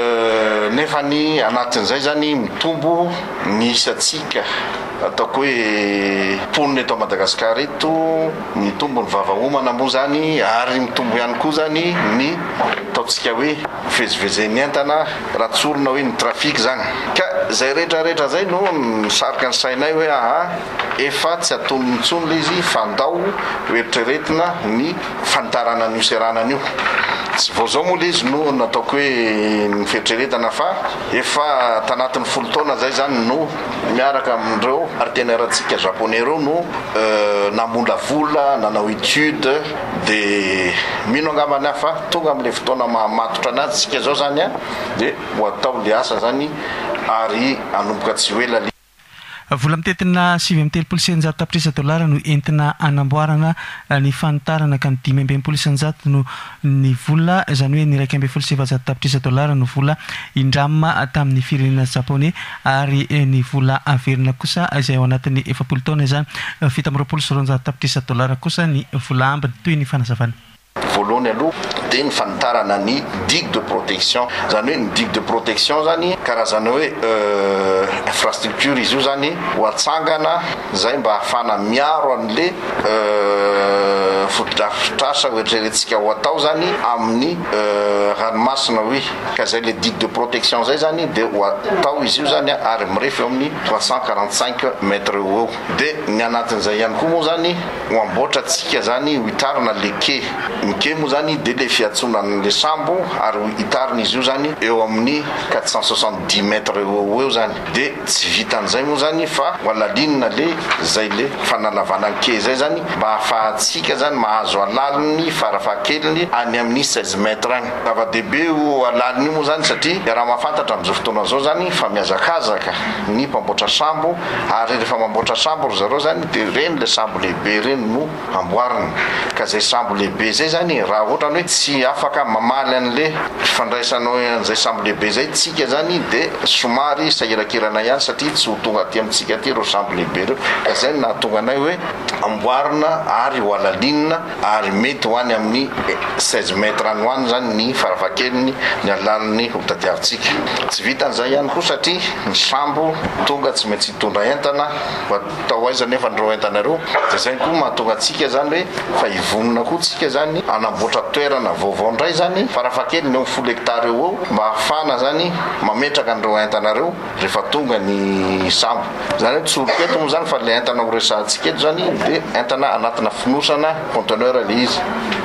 nefa ny anatin'izay zany mitombo ny isatsika ataoko hoe ponina eto Madagasikara eto mitombo ny vavaomana moa zany ary mitombo ihany koa zany ny ataontsika hoe fivezivezeny entana raha tsorona hoe ny trafika zany ka zay rehetrarehetra zay no misarika ny sainay hoe aha efa tsy atony mitsony le izy fandao hoeritreretina ny fantarana an'io seranan'io tsy vao zao moa le izy no nataoko hoe ny fieritreretana fa efa tanatin'ny folo taona zay zany no miaraka amin'ireo partenaire-ntsika japonais reo no namola vola nanao étude dia mino angambany hafa tonga amin'ilay fotoana mahamatotra anazy tsika zao zany a dia ho atao le asa zany ary anomboka tsy hoela le vola mitetina sivy amby telopolo sy eninjato tapitrisa dolara no entina anamboarana ny fanotarana ka ny dimy amby enimpolo isanjato no ny vola izany hoe ny raiky amby folo sy efajato tapitrisa dolara no vola indramina tamin'ny firenena japonais ary ny vola averina kosa izay ao anatin'ny efapolo taona izany fito amby roapolo sy roanjato tapitrisa dolara kosa ny vola ambiny toy ny fanazavana voalohany aloha dia ny fanotarana ny digue de protection zany hoe ny digue de protection zany karazana hoe infrastructure izy io zany ho atsangana zay mba hahafana miaro an'le fotodrafitrasa hoetreretsika ho atao zany amin'ny ranomasina hoe ka zay le digue de protection zay zany dia ho atao izy io zany ary mirefy eo amin'ny trois cent quarante-cinq mètres eo dia ny anatin'izay ihany koa moa zany ho amboatra tsika zany ho hitarana le quai avake moa zany de le fiatsonan'le sambo ary hitariny izy io zany eo amin'ny quatre cent soixante-dix mètres eo eo zany de tsy vitan'izay moa zany fa walalinina le zay le fanalavananke zay zany mba ahafahatsika zany mahazo alaliny farafahakeliny any amin'ny seize mètres agny zava-dehibe o alaliny io moa zany satria raha mahafantatra amin'izao fotoana zao zany fa miazakazaka ny mpamboatra sambo ary rehefa mamboatra sambo ry zareo zany de reny le sambo lehibe reny no amboarina ka zay sambo lehibe zay zany raha ohatrany hoe tsy afaka mamaly an'le fandraisanao an'izay sambo lehibe zay tsika zany de somary sahirakirana ihany satria tsy ho tonga aty amintsika aty reo sambo lehibe reo ka zay no nahatonga anay hoe amboarina ary ho alalinina ary mety ho any amin'ny seize mètres any hoany zany ny farafahakeliny ny alaliny ho tadiavintsika tsy vitan'izay ihany koa satria ny sambo tonga tsy maintsy hitondra entana atao aiza nefa nireo entanareo de zay koa mahatonga atsika zany hoe fa hivonona koa tsika zany anamboatra toerana vaovao indray zany farafahakeliny eo folo hectare eo eo mba hafana zany mametraka an'ireo entanareo rehefa tonga ny sambo zany hoe tsy oloketo moa zany fa le entana ho resahantsika eto zany de entana anatina finosana conteneur le izy